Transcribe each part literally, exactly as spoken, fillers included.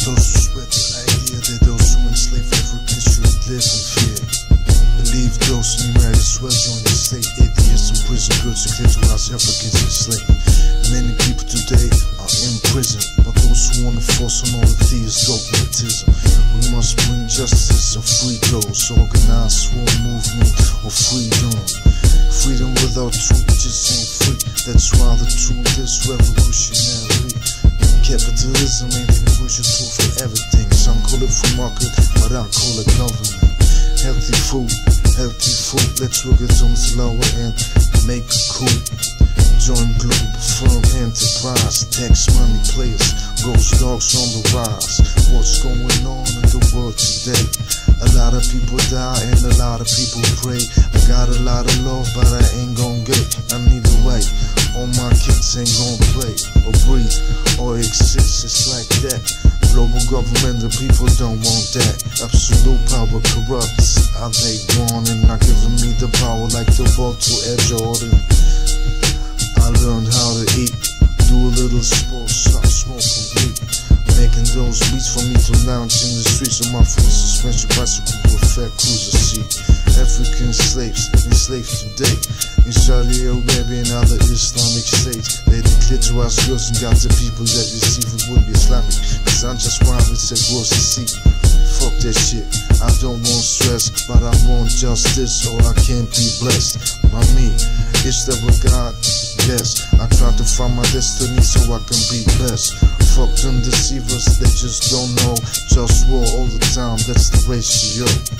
Those who spread the idea that those who enslave Africans should live in fear. Believe those who might as well join the state. Eight years in prison, good to clear to house Africans enslaved. Many people today are in prison, but those who wanna force on all of these dogmatism. We must bring justice and free those. Organize for a movement of freedom. Freedom without truth just ain't free. That's why the truth is revolutionary. Capitalism ain't the usual tool for everything. Some call it free market, but I call it government. Healthy food, healthy food. Let's work it on the lower end, make it cool. Join global firm enterprise. Tax money players, ghost dogs on the rise. What's going on in the world today? A lot of people die and a lot of people pray. I got a lot of love, but I ain't gon' get. I need a way. All my kids ain't gon' play or breathe or exist. It's like that. Global government, the people don't want that. Absolute power corrupts. I they want and not giving me the power like the ball to Air Jordan. I learned how to eat, do a little sports, stop smoking weed. Making those beats for me to lounge in the streets of my full suspension bicycle with fat cruiser seat. African slaves, enslaved today in Saudi Arabia and other Islamic states. They declare to us girls and got the people that receive it would be Islamic. Cause I'm just private, said gross to see. Fuck that shit, I don't want stress, but I want justice or I can't be blessed by me. It's that what God guess. I try to find my destiny so I can be best. Fuck them deceivers, they just don't know. Just war all the time, that's the ratio.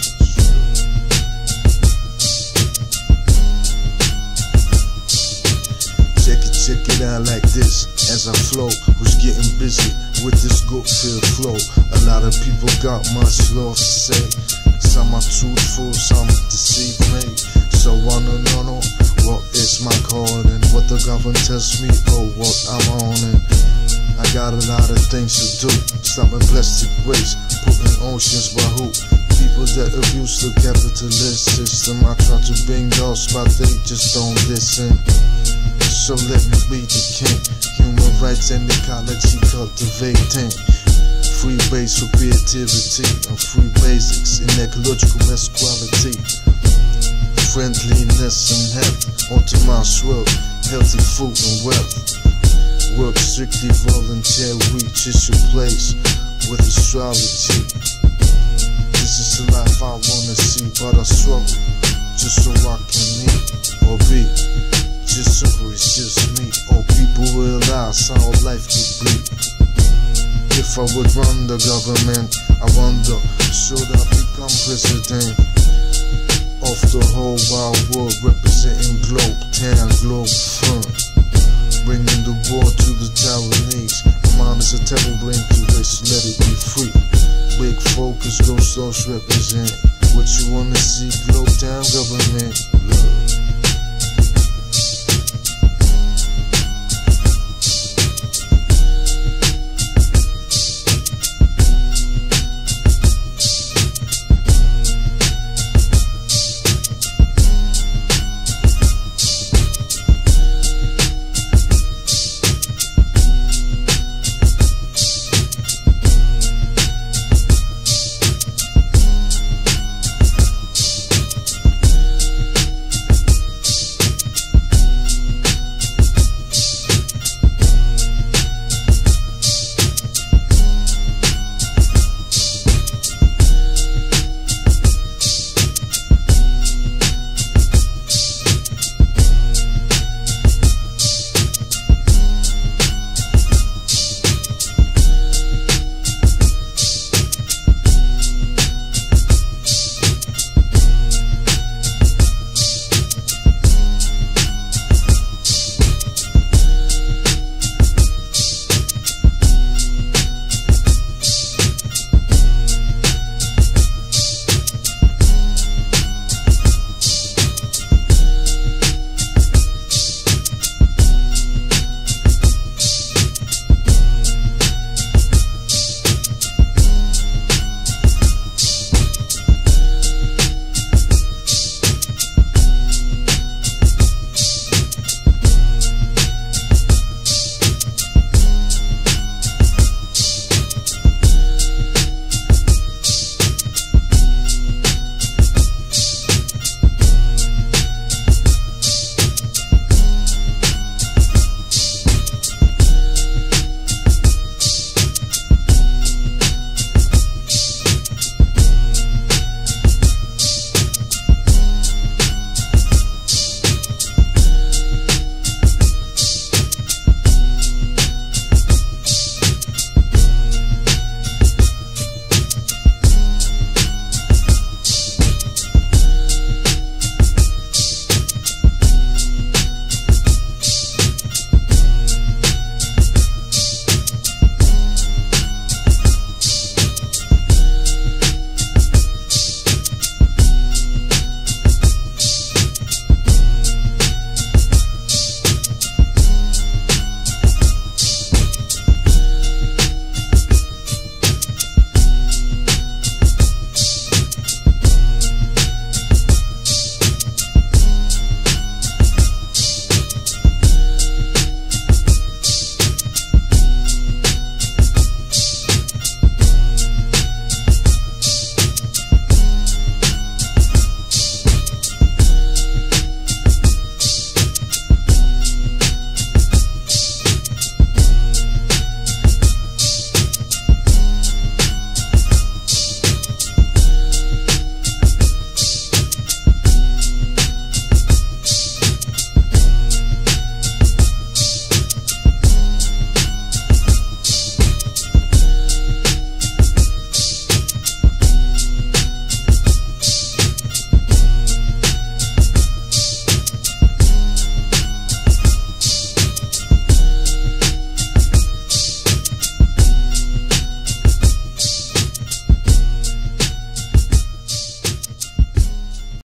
Check it, check it out like this. As I flow, was getting busy with this good-filled flow. A lot of people got much love to say. Some are truthful, some deceive me. So I don't know what is my calling. What the government tells me, oh what I'm on it. I got a lot of things to do. Stopping plastic waste, putting oceans by who? People that abuse the capitalist system. I try to bring those, but they just don't listen. So let me be the king. Human rights and ecology cultivating. Free base for creativity and free basics in ecological best quality. Friendliness and health, onto my swell, healthy food and wealth. Work strictly volunteer, reach is your place with astrology. This is the life I wanna see, but I struggle just so I can eat or be. Just simple, it's just me. All people realize how life could be. If I would run the government, I wonder, should I become president of the whole wide world, representing Globe Town, Globe Fun, bringing the war to the Taiwanese. My mind is a terrible brain to waste, let it be free. Big focus, ghost dogs represent what you wanna see. Globe Town government, love.